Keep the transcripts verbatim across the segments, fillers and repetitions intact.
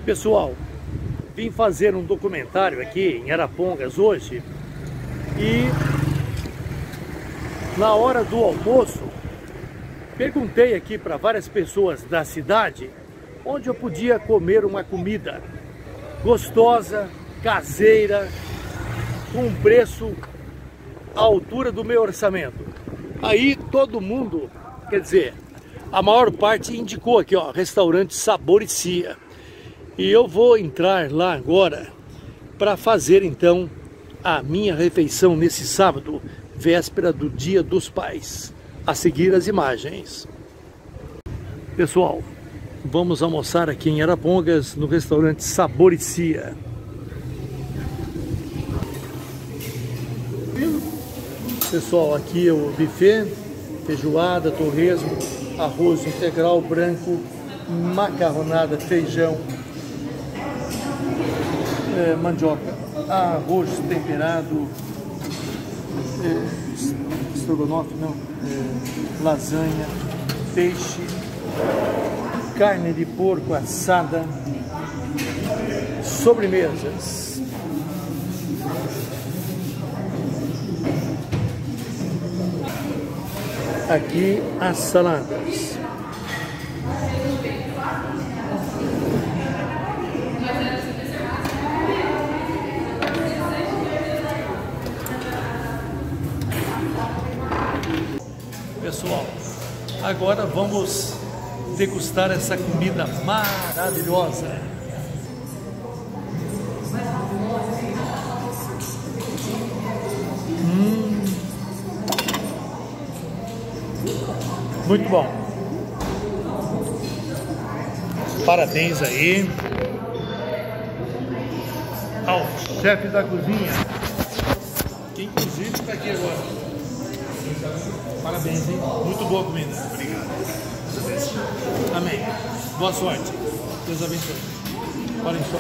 Pessoal, vim fazer um documentário aqui em Arapongas hoje e na hora do almoço perguntei aqui para várias pessoas da cidade onde eu podia comer uma comida gostosa, caseira, com um preço à altura do meu orçamento. Aí todo mundo, quer dizer, a maior parte indicou aqui, ó, restaurante Saboricia. E eu vou entrar lá agora para fazer então a minha refeição nesse sábado, véspera do Dia dos Pais. A seguir as imagens. Pessoal, vamos almoçar aqui em Arapongas no restaurante Saboricia. Pessoal, aqui é o buffet, feijoada, torresmo, arroz integral branco, macarronada, feijão, é, mandioca, arroz temperado, é, estrogonofe, não, é, lasanha, peixe, carne de porco assada, sobremesas. Aqui as saladas. Pessoal, agora vamos degustar essa comida maravilhosa. Hum. Muito bom. Parabéns aí ao chefe da cozinha, que inclusive está aqui agora. Parabéns, hein? Muito boa comida. Obrigado. Amém. Boa sorte. Deus abençoe. Olhem só.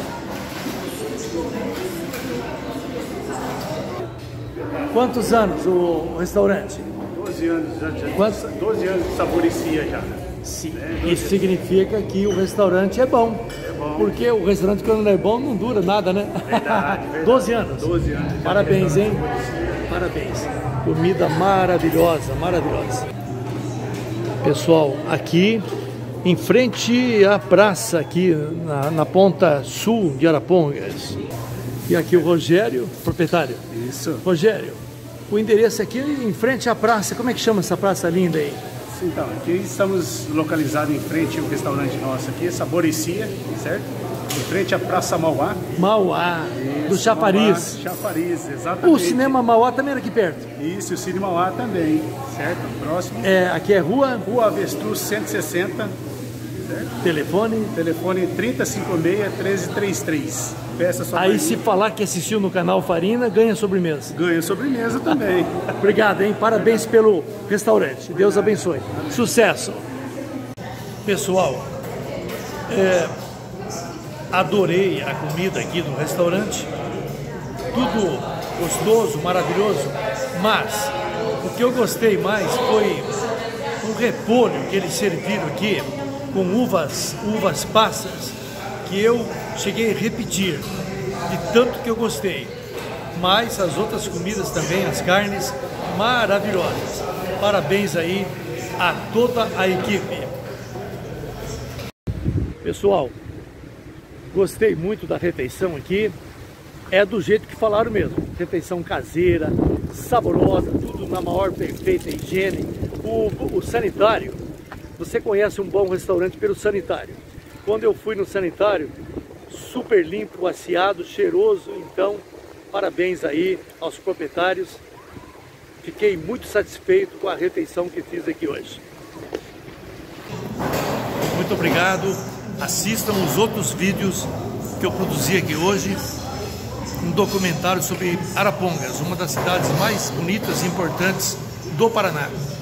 Quantos anos o restaurante? doze anos já. Quantos? doze anos de Saboricia já. Sim. É, isso significa que o restaurante é bom. É bom. Porque o restaurante, quando não é bom, não dura nada, né? Verdade, verdade. doze anos. doze anos. Parabéns, hein? Parabéns. Comida maravilhosa, maravilhosa. Pessoal, aqui em frente à praça, aqui na, na ponta sul de Arapongas. E aqui o Rogério, proprietário. Isso. Rogério, o endereço aqui em frente à praça. Como é que chama essa praça linda aí? Então, aqui estamos localizados em frente ao restaurante nosso aqui, Saboricia, certo? Em frente à Praça Mauá. Mauá, Isso, do Chafariz. Mauá, Chafariz, exatamente. O cinema Mauá também era aqui perto. Isso, o Cine Mauá também, certo? Próximo. É, aqui é rua? Rua Avestruz cento e sessenta, certo? Telefone? Telefone trinta e cinco seis, treze trinta e três. Peça sua Aí farinha. se falar que assistiu no canal Farina, ganha sobremesa. Ganha sobremesa também. Obrigado, hein? Parabéns pelo restaurante. Deus abençoe. Sucesso. Pessoal, é, adorei a comida aqui do restaurante. Tudo gostoso, maravilhoso. Mas o que eu gostei mais foi um repolho que eles serviram aqui com uvas, uvas passas, que eu cheguei a repetir, de tanto que eu gostei. Mas as outras comidas também, as carnes, maravilhosas. Parabéns aí a toda a equipe. Pessoal, gostei muito da refeição aqui. É do jeito que falaram mesmo. Refeição caseira, saborosa, tudo na maior perfeita higiene. O, o sanitário, você conhece um bom restaurante pelo sanitário. Quando eu fui no sanitário, super limpo, aciado, cheiroso. Então, parabéns aí aos proprietários. Fiquei muito satisfeito com a refeição que fiz aqui hoje. Muito obrigado. Assistam os outros vídeos que eu produzi aqui hoje. Um documentário sobre Arapongas, uma das cidades mais bonitas e importantes do Paraná.